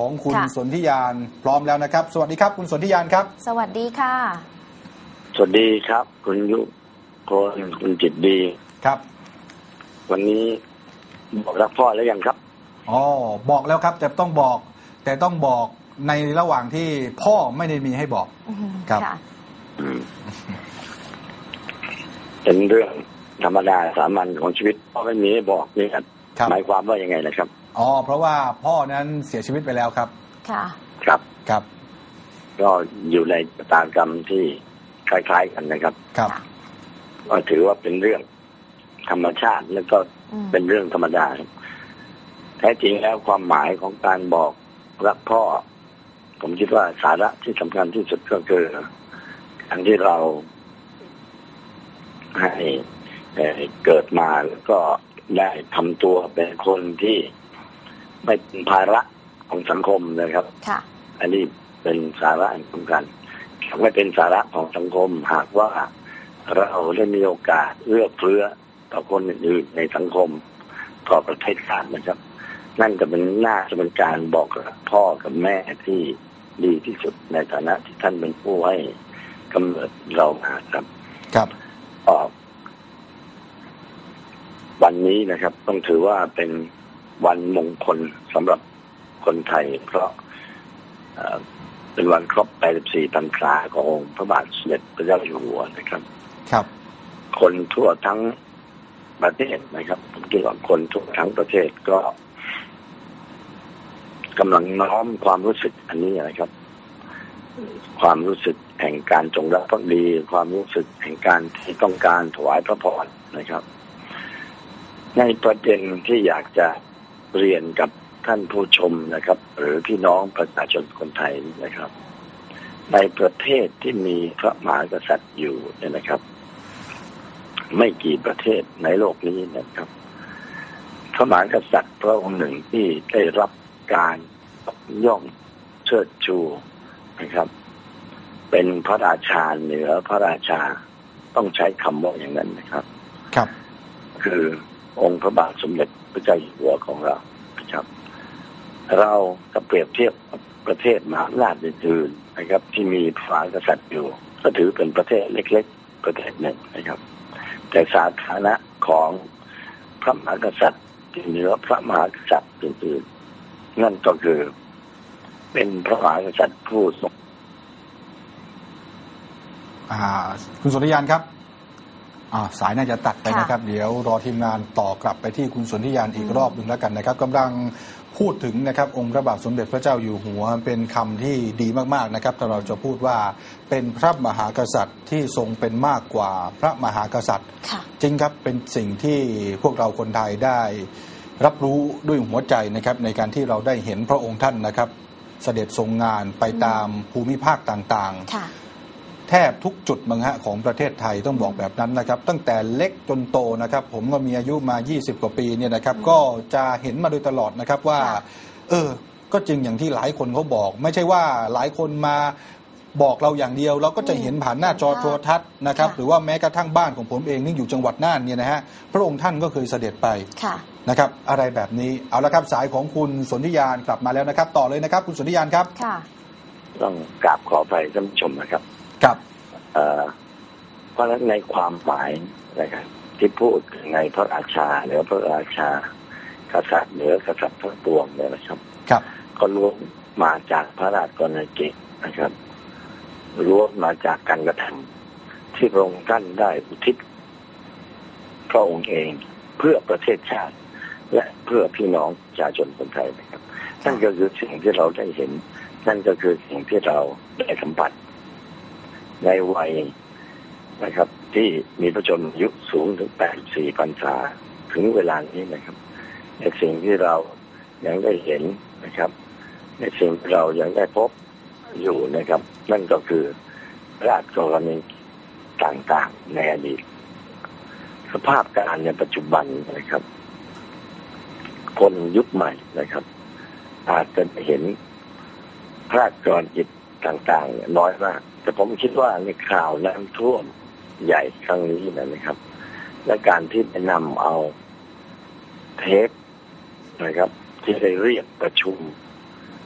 ของคุณสนธิยานพร้อมแล้วนะครับสวัสดีครับคุณสนธิยานครับสวัสดีค่ะสวัสดีครับคุณยุพลคุณจิตดีครับวันนี้บอกรักพ่อแล้วยังครับอ๋อบอกแล้วครับแต่ต้องบอกในระหว่างที่พ่อไม่ได้มีให้บอกครับเป็นเรื่องธรรมดาสามัญของชีวิตพ่อไม่มีให้บอกนี่หมายความว่ายังไงนะครับอ๋อเพราะว่าพ่อนั้นเสียชีวิตไปแล้วครับค่ะครับก็อยู่ในชะตากรรมที่คล้ายๆกันนะครับครับก็ถือว่าเป็นเรื่องธรรมชาติแล้วก็เป็นเรื่องธรรมดาแท้จริงแล้วความหมายของการบอกรักพ่อผมคิดว่าสาระที่สำคัญที่สุดก็คือการที่เราให้เกิดมาแล้วก็ได้ทำตัวเป็นคนที่ไม่เป็นภาระของสังคมนะครับอันนี้เป็นสาระสำคัญไม่เป็นสาระของสังคมหากว่าเราได้มีโอกาสเอื้อเฟื้อต่อคนอื่นในสังคมต่อประเทศชาตินะครับนั่นจะเป็นการบอกพ่อกับแม่ที่ดีที่สุดในฐานะที่ท่านเป็นผู้ให้กำเนิดเรามาครับวันนี้นะครับต้องถือว่าเป็นวันมงคลสำหรับคนไทยเพราะเป็นวันครบ84 พรรษาขององค์พระบาทสมเด็จพระเจ้าอยู่หัวนะครับครับคนทั่วทั้งประเทศนะครับผมคิดว่าคนทั่วทั้งประเทศก็กำลังน้อมความรู้สึกอันนี้นะครับความรู้สึกแห่งการจงรักภักดีความรู้สึกแห่งการที่ต้องการถวายพระพรนะครับในประเด็นที่อยากจะเรียนกับท่านผู้ชมนะครับหรือพี่น้องประชาชนคนไทยนะครับในประเทศที่มีพระมหากษัตริย์อยู่เนี่ยนะครับไม่กี่ประเทศในโลกนี้นะครับพระมหากษัตริย์พระองค์หนึ่งที่ได้รับการย่องเชิดชูนะครับเป็นพระราชาเหนือพระราชาต้องใช้คำว่าอย่างนั้นนะครับครับคือองค์พระบาทสมเด็จพระเจ้าอยู่หัวของเราครับเราจะเปรียบเทียบประเทศมหาอำนาจอื่นๆนะครับที่มีพระมหากษัตริย์อยู่ก็ถือเป็นประเทศเล็กๆประเทศหนึ่งนะครับแต่สาธารณะของพระมหากษัตริย์ที่เหนือพระมหากษัตริย์อื่นๆนั่นก็คือเป็นพระมหากษัตริย์ผู้ทรงคุณสนธิยานครับสายน่าจะตัดไปนะครับเดี๋ยวรอทีมงานต่อกลับไปที่คุณสนธิยานอีกรอบหนึ่งแล้วกันนะครับกำลังพูดถึงนะครับองค์พระบาทสมเด็จพระเจ้าอยู่หัวเป็นคำที่ดีมากๆนะครับถ้าเราจะพูดว่าเป็นพระมหากษัตริย์ที่ทรงเป็นมากกว่าพระมหากษัตริย์จริงครับเป็นสิ่งที่พวกเราคนไทยได้รับรู้ด้วยหัวใจนะครับในการที่เราได้เห็นพระองค์ท่านนะครับเสด็จทรงงานไปตามภูมิภาคต่างๆแทบทุกจุดมั้งฮะของประเทศไทยต้องบอกแบบนั้นนะครับตั้งแต่เล็กจนโตนะครับผมก็มีอายุมา20กว่าปีเนี่ยนะครับก็จะเห็นมาโดยตลอดนะครับว่าก็จริงอย่างที่หลายคนเขาบอกไม่ใช่ว่าหลายคนมาบอกเราอย่างเดียวเราก็จะเห็นผ่านหน้าจอโทรทัศน์นะครับหรือว่าแม้กระทั่งบ้านของผมเองนี่อยู่จังหวัดน่านเนี่ยนะฮะพระองค์ท่านก็เคยเสด็จไปนะครับอะไรแบบนี้เอาละครับสายของคุณสนธิยานกลับมาแล้วนะครับต่อเลยนะครับคุณสนธิยานครับต้องกราบขอไปท่านผู้ชมนะครับครับเพราะฉะนั้นในความหมายนะครับที่พูดในพระราชาหรือพระราชากษัตริย์เหนือกษัตริย์ทั้งปวงเนี่ยนะครับก็ล้วนมาจากพระราชกรณียกิจนะครับล้วนมาจากการกระทำที่พระองค์ท่านได้อุทิศพระองค์เองเพื่อประเทศชาติและเพื่อพี่น้องประชาชนคนไทยนะครับนั่นก็คือสิ่งที่เราได้เห็นนั่นก็คือสิ่งที่เราได้สัมผัสในวัยนะครับที่มีพระชนอายุสูงถึง84 พรรษาถึงเวลานี้นะครับในสิ่งที่เรายังได้เห็นนะครับในสิ่งที่เรายังได้พบอยู่นะครับนั่นก็คือราชกรณีต่างๆในอดีตสภาพการในปัจจุบันนะครับคนยุคใหม่นะครับอาจจะเห็นพระราชกรณียกิจต่างๆน้อยมากแต่ผมคิดว่าในข่าวน้ำท่วมใหญ่ครั้งนี้นะครับและการที่ไปนำเอาเทปนะครับที่ได้เรียกประชุม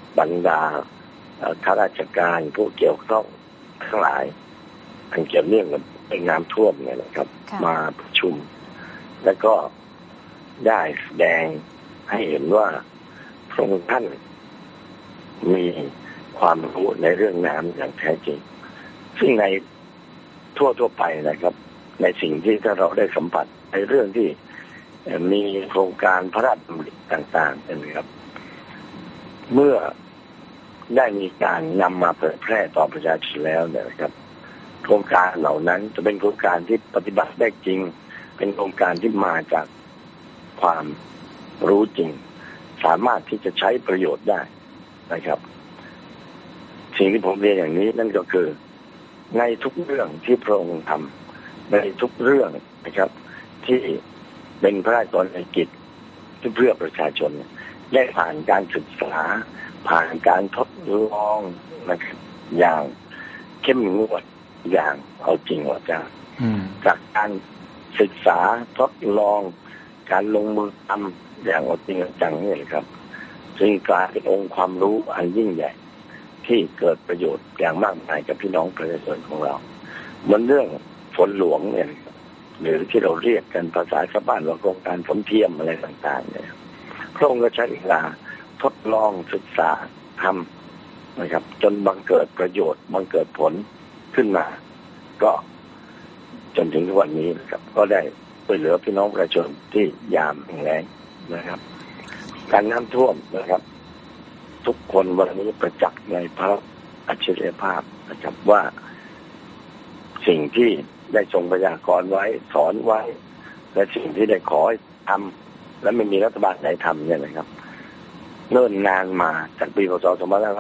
บรรดาข้าราชการผู้เกี่ยวข้องทั้งหลายอันเกี่ยวเนื่องกับน้ำท่วมเนี่ยนะครับมาประชุมแล้วก็ได้แสดงให้เห็นว่าพระองค์ท่านมีความรู้ในเรื่องน้ำอย่างแท้จริงซึ่งในทั่วไปนะครับในสิ่งที่ถ้าเราได้สัมผัสในเรื่องที่มีโครงการพระราชดำริต่างๆนะครับเมื่อได้มีการนำมาเผยแพร่ต่อประชาชนแล้วเนี่ยนะครับโครงการเหล่านั้นจะเป็นโครงการที่ปฏิบัติได้จริงเป็นโครงการที่มาจากความรู้จริงสามารถที่จะใช้ประโยชน์ได้นะครับสิ่งที่ผมเรียนอย่างนี้นั่นก็คือในทุกเรื่องที่พระองค์ทำในทุกเรื่องนะครับที่เป็นพระราชกรณียกิจที่เพื่อประชาชนได้ผ่านการศึกษาผ่านการทดลองนะครับอย่างเข้มงวดอย่างเอาจริงเอาจังจากการศึกษาทดลองการลงมือทำอย่างเอาจริงเอาจังนี่ครับจึงกลายเป็นองค์ความรู้อันยิ่งใหญ่ที่เกิดประโยชน์อย่างมากมายกับพี่น้องประชาชนของเราเหมือนเรื่องฝนหลวงเนี่ยหรือที่เราเรียกกันภาษาชาวบ้านว่าโครงการฝนเทียมอะไรต่างๆเนี่ยพระองค์ก็ใช้เวลาทดลองศึกษาทำนะครับจนบังเกิดประโยชน์บังเกิดผลขึ้นมาก็จนถึงทุกวันนี้นะครับก็ได้ช่วยเหลือพี่น้องประชาชนที่ยามแล้งนะครับการน้ำท่วมนะครับทุกคนวันนี้ประจักษ์ในพระอัจฉริยภาพนะครับว่าสิ่งที่ได้ทรงพยากรณ์ไว้สอนไว้และสิ่งที่ได้ขอให้ทำและไม่มีรัฐบาลไหนทำเนี่ยนะครับเนิ่นนานมาจากปีพ.ศ.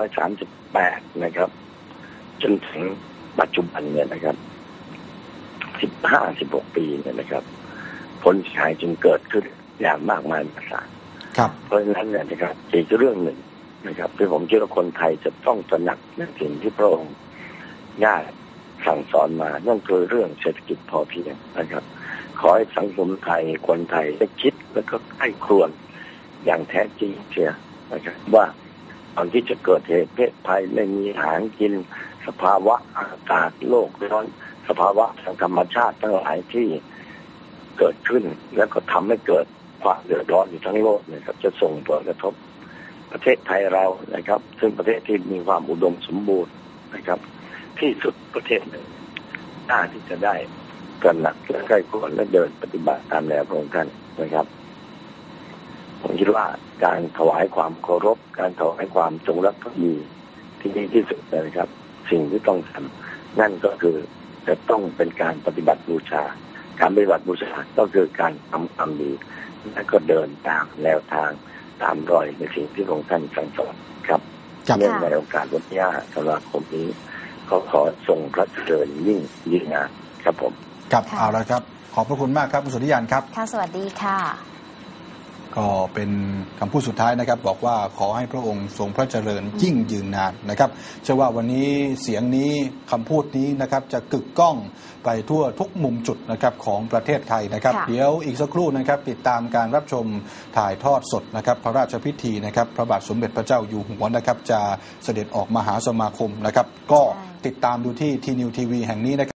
2538นะครับจนถึงปัจจุบันเนี่ยนะครับ15-16 ปีเนี่ยนะครับผลเสียหายจึงเกิดขึ้นอย่างมากมายมหาศาลเพราะฉะนั้นเนี่ยนะครับอีกเรื่องหนึ่งนะครับที่ผมคิดว่าคนไทยจะต้องตระหนักในสิ่งที่พระองค์ได้สั่งสอนมานั่นคือเรื่องเศรษฐกิจพอเพียงนะครับขอให้สังคมไทยคนไทยได้คิดแล้วก็ใคร่ครวญอย่างแท้จริงเชียนะครับว่าตอนที่จะเกิดเหตุเพศภัยไม่มีอาหารกินสภาวะอากาศโลกร้อนสภาวะทางธรรมชาติทั้งหลายที่เกิดขึ้นแล้วก็ทำให้เกิดความเดือดร้อนอยู่ทั้งโลกนะครับจะส่งผลกระทบประเทศไทยเรานะครับซึ่งประเทศที่มีความอุดมสมบูรณ์นะครับที่สุดประเทศหนึ่งน่าที่จะได้ตระหนักและใกล้ควรและเดินปฏิบัติตามแนวพระองค์ท่านนะครับผมคิดว่าการถวายความเคารพการถวายความจงรักภักดีที่ดีที่สุดนะครับสิ่งที่ต้องทำนั่นก็คือจะต้องเป็นการปฏิบัติบูชาการปฏิบัติบูชาก็คือการทำความดีและก็เดินตามแนวทางตามรอยในสิ่งที่พระองค์ท่านสั่งสอนครับเนื่องในโอกาสวันที่5 ธันวาคมนี้ขอทรงพระเจริญยิ่งงานครับผมครับเอาละครับขอบพระคุณมากครับคุณสุริยันครับค่ะสวัสดีค่ะก็เป็นคำพูดสุดท้ายนะครับบอกว่าขอให้พระองค์ทรงพระเจริญยิ่งยืนนานนะครับเชื่อว่าวันนี้เสียงนี้คำพูดนี้นะครับจะกึกก้องไปทั่วทุกมุมจุดนะครับของประเทศไทยนะครับเดี๋ยวอีกสักครู่นะครับติดตามการรับชมถ่ายทอดสดนะครับพระราชพิธีนะครับพระบาทสมเด็จพระเจ้าอยู่หัวนะครับจะเสด็จออกมหาสมาคมนะครับก็ติดตามดูที่ทีนิวทีวีแห่งนี้นะครับ